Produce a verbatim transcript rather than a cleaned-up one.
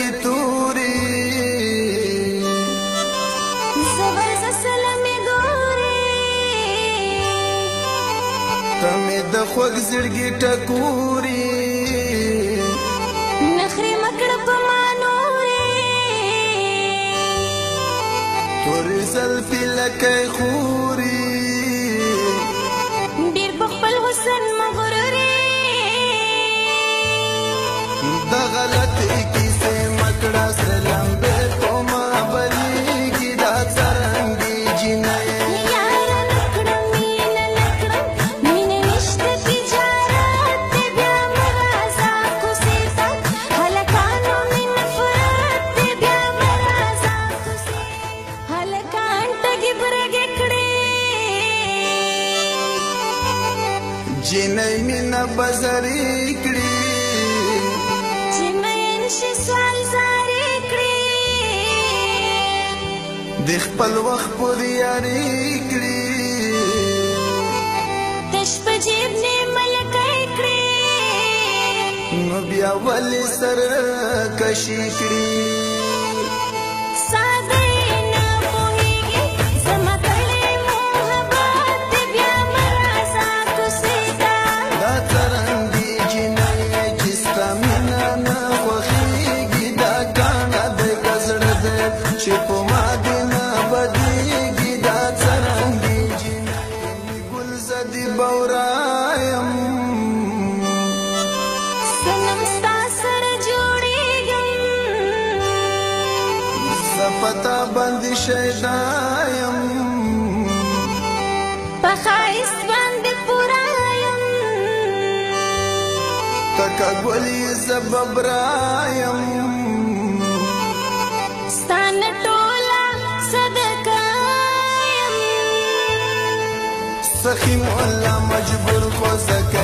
سترګې تورې زبردست لمې ګورې ته مې د خوږ زړګي ټکورې نخرې مه کړه په ما نورې تورې زلفې لکه خورې ډېر په خپل حسن مغرورې د غلطې کیسې مه کړه سره لمبې په ما بلېږي دا څرنګې جینۍ یاره نه کړم مینه نه کړم مینه نشته تجارت دی بیا مه راځه کوڅې ته هلکانو مې نفرت دی بیا مه راځه کوڅې هلکان ټګې برګې کړې جینۍ مینه بزرې کړي چې مین شي سوال زارې کړې د خپل وخت پورې یاري کړي تش په جیب نه ملکۍ کړې نو بیا ولې سره کشي کړي ساده نه پوهېږې زما کړی محبت دی بیا مه راځه کوڅې ته دا څرنګې جینۍ چې ستا مینه نه خوښېږي دا کاڼه دی که زړه دی چې په ما دې نه بدېږي دا څرنګې جینۍ ګل زدې بورایم صنم ستا سره جوړېږم زه په تا باندې شیدا یم په ښایست باندې پوره یم تکه ګل یې زه ببرایم ستا نه ټوله صدقه یم سخي مولا مجبور خو زکه